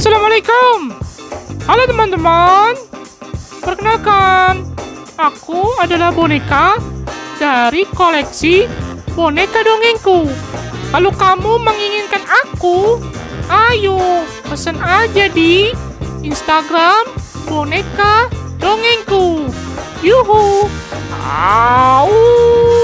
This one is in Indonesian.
Assalamualaikum. Halo teman-teman. Perkenalkan, aku adalah boneka dari koleksi boneka dongengku. Kalau kamu menginginkan aku, ayo pesan aja di Instagram boneka dongengku. Yuhu. Au.